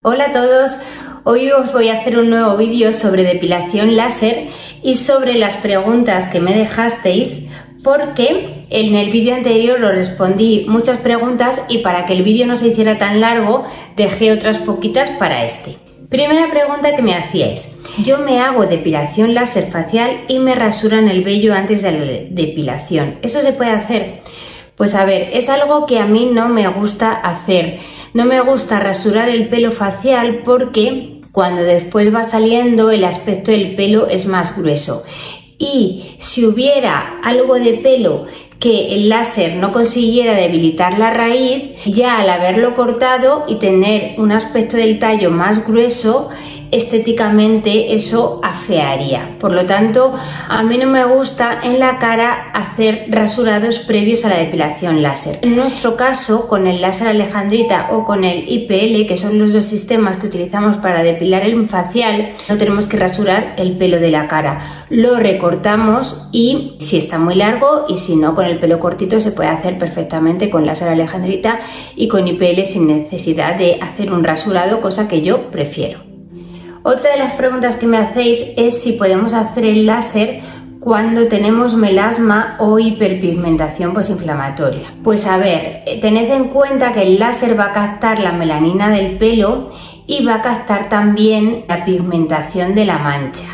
Hola a todos, hoy os voy a hacer un nuevo vídeo sobre depilación láser y sobre las preguntas que me dejasteis, porque en el vídeo anterior os respondí muchas preguntas y para que el vídeo no se hiciera tan largo dejé otras poquitas para este. Primera pregunta que me hacíais: yo me hago depilación láser facial y me rasuran el vello antes de la depilación, ¿eso se puede hacer? Pues a ver, es algo que a mí no me gusta hacer. No me gusta rasurar el pelo facial porque cuando después va saliendo el aspecto del pelo es más grueso. Y si hubiera algo de pelo que el láser no consiguiera debilitar la raíz, ya al haberlo cortado y tener un aspecto del tallo más grueso, estéticamente eso afearía. Por lo tanto, a mí no me gusta en la cara hacer rasurados previos a la depilación láser. En nuestro caso, con el láser Alejandrita o con el IPL, que son los dos sistemas que utilizamos para depilar el facial, no tenemos que rasurar el pelo de la cara. Lo recortamos y si está muy largo, y si no, con el pelo cortito se puede hacer perfectamente con láser Alejandrita y con IPL sin necesidad de hacer un rasurado, cosa que yo prefiero. Otra de las preguntas que me hacéis es si podemos hacer el láser cuando tenemos melasma o hiperpigmentación posinflamatoria. Pues a ver, tened en cuenta que el láser va a captar la melanina del pelo y va a captar también la pigmentación de la mancha.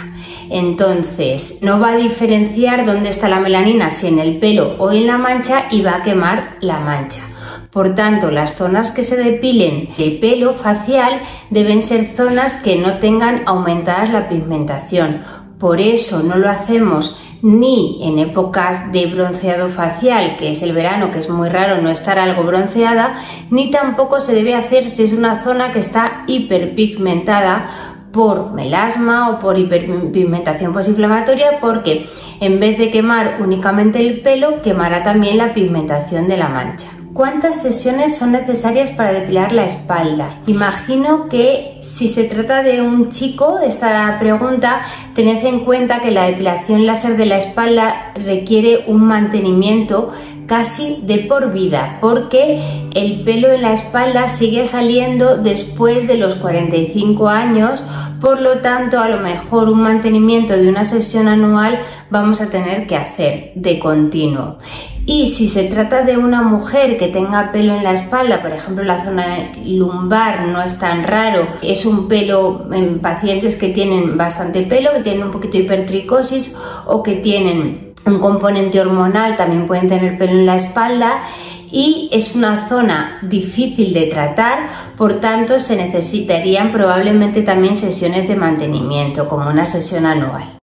Entonces, no va a diferenciar dónde está la melanina, si en el pelo o en la mancha, y va a quemar la mancha. Por tanto, las zonas que se depilen de pelo facial deben ser zonas que no tengan aumentadas la pigmentación. Por eso no lo hacemos ni en épocas de bronceado facial, que es el verano, que es muy raro no estar algo bronceada, ni tampoco se debe hacer si es una zona que está hiperpigmentada por melasma o por hiperpigmentación posinflamatoria, porque en vez de quemar únicamente el pelo, quemará también la pigmentación de la mancha. ¿Cuántas sesiones son necesarias para depilar la espalda? Imagino que si se trata de un chico, esta pregunta, tened en cuenta que la depilación láser de la espalda requiere un mantenimiento casi de por vida, porque el pelo en la espalda sigue saliendo después de los 45 años. Por lo tanto, a lo mejor un mantenimiento de una sesión anual vamos a tener que hacer de continuo. Y si se trata de una mujer que tenga pelo en la espalda, por ejemplo la zona lumbar no es tan raro, es un pelo en pacientes que tienen bastante pelo, que tienen un poquito de hipertricosis o que tienen un componente hormonal, también pueden tener pelo en la espalda, y es una zona difícil de tratar, por tanto se necesitarían probablemente también sesiones de mantenimiento, como una sesión anual.